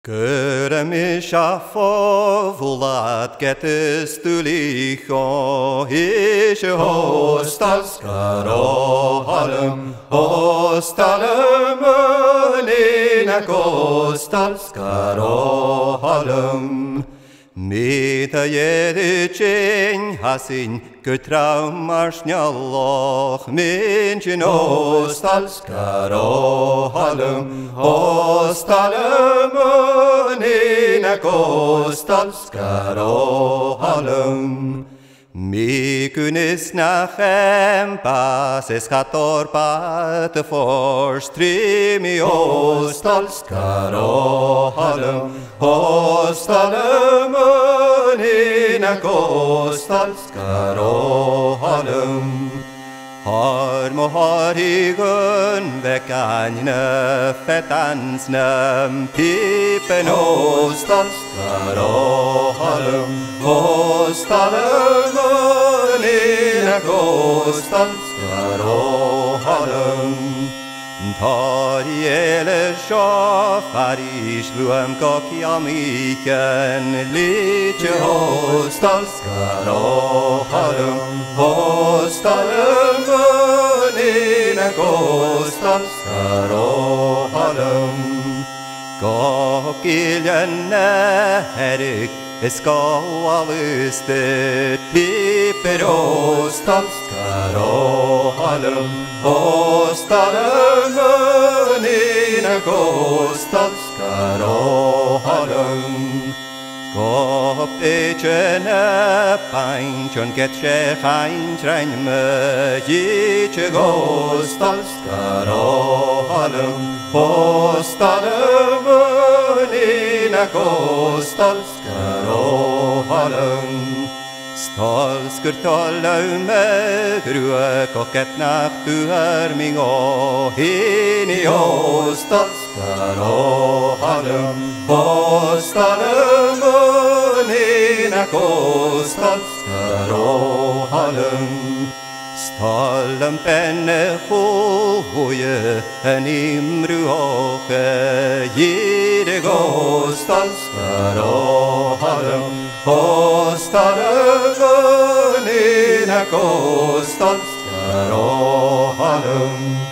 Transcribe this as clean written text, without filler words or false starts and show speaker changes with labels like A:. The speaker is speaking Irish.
A: Gyrmis a fovlad getis dulicho ishe hostalskarohalum unin ac hostalskarohalum Mita jedichin hasin gytraum arsnjalloch minchin hostalskarohalum unin ac hostalskarohalum Mi kunis nach empas es hator pat for strimi hostalskarohalum unin ac hostalskarohalum Har moharigun vekanyne fetansnem pipen hostalskarohalum unin ac hostalskarohalum Tariele shofarish luem kokiamiken liche hostalskarohalum unin ac hostalskarohalum Kokiljen herik Eskawalistet piper hostalskarohalum unin ac hostalskarohalum Kop echene painchon getje chaintrein me jiche hostalskarohalum unin ac hostalskarohalum Stalskurtalau me grue koket nach duher mingo hini hostalskarohalum unin ac hostalskarohalum Stallen penne hoje en imruoche jide hostalskarohalum unin ac hostalskarohalum